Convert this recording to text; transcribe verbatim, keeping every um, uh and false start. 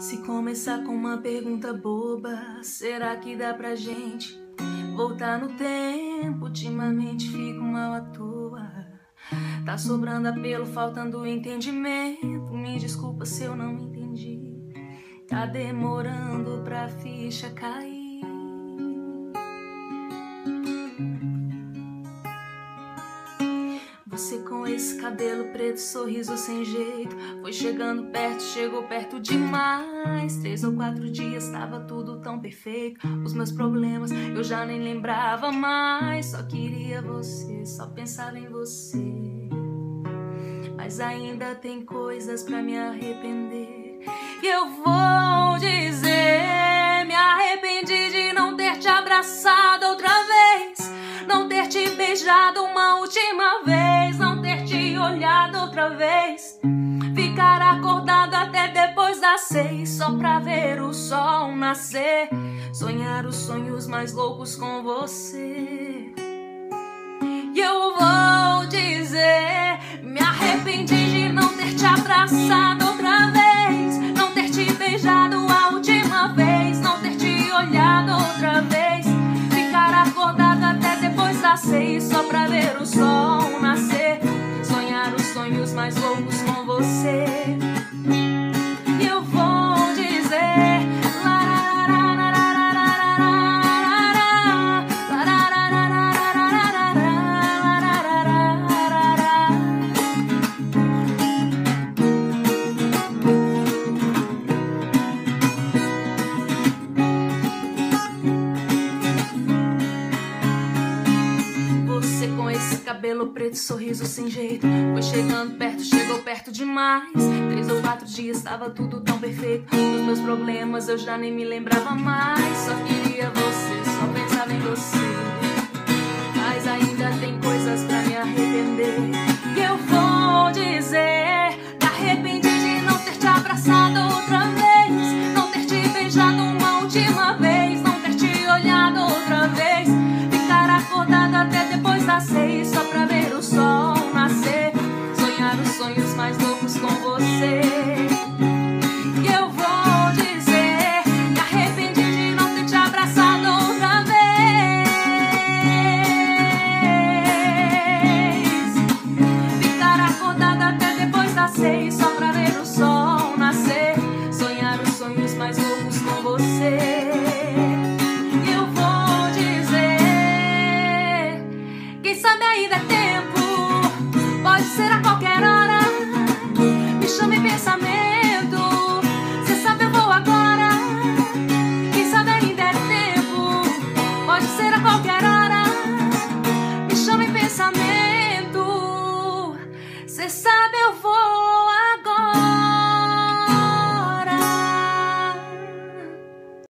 Se começar com uma pergunta boba, será que dá pra gente voltar no tempo? Ultimamente fico mal à toa. Tá sobrando apelo, faltando entendimento. Me desculpa se eu não entendi. Tá demorando pra ficha cair. Você com esse cabelo preto, sorriso sem jeito, foi chegando perto, chegou perto demais. Três ou quatro dias tava tudo tão perfeito. Os meus problemas eu já nem lembrava mais. Só queria você, só pensava em você. Mas ainda tem coisas pra me arrepender. E eu vou dizer, me arrependi de não ter te abraçado outra vez, não ter te beijado uma última vez, não ter te olhado outra vez, ficar acordado até depois das seis só pra ver o sol nascer, sonhar os sonhos mais loucos com você. E eu vou dizer, me arrependi de não ter te abraçado outra vez, não ter te beijado a última vez, não ter te olhado outra vez, ficar acordado até depois das seis só pra ver o sol nascer, sonhar os sonhos mais loucos com você. E eu vou dizer, cabelo preto, sorriso sem jeito, foi chegando perto, chegou perto demais. Três ou quatro dias estava tudo tão perfeito. Os meus problemas eu já nem me lembrava mais. Só queria você, só pensava em você. Mas ainda tem coisas pra me arrepender. E eu vou dizer, me arrependi de não ter te abraçado outra vez, não ter te beijado uma última vez, não ter te olhado outra vez, ficar acordado até depois das seis só pra ver o sol nascer, sonhar os sonhos mais loucos com você.